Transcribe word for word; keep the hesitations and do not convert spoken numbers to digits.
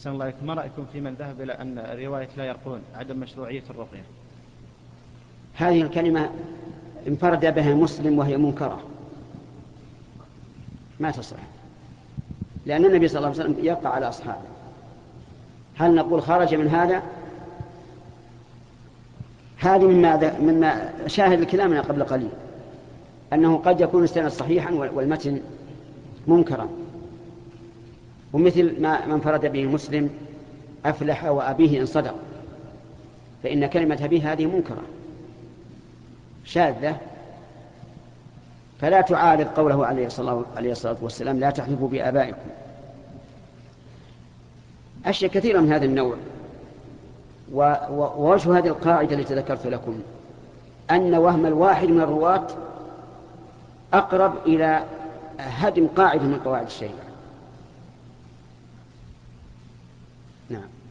أحسن الله إليكم، ما رأيكم في من ذهب إلى أن رواية لا يرقون عدم مشروعية الرقية؟ هذه الكلمة انفرد بها مسلم وهي منكرة ما تصح، لأن النبي صلى الله عليه وسلم يقع على أصحابه. هل نقول خرج من هذا؟ هذه مما, مما شاهد الكلام قبل قليل أنه قد يكون السند صحيحا والمتن منكرا، ومثل ما من فرد به مسلم أفلح وأبيه إن صدق، فإن كلمة أبيه هذه منكرة شاذة، فلا تعارض قوله عليه الصلاة والسلام لا تحلفوا بآبائكم. أشياء كثيرة من هذا النوع. ووجه هذه القاعدة التي ذكرت لكم أن وهم الواحد من الرواة أقرب إلى هدم قاعدة من قواعد الشريعة. نعم.